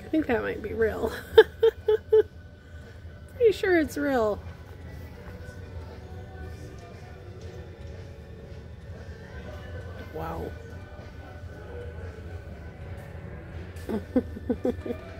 I think that might be real. Pretty sure it's real. Wow.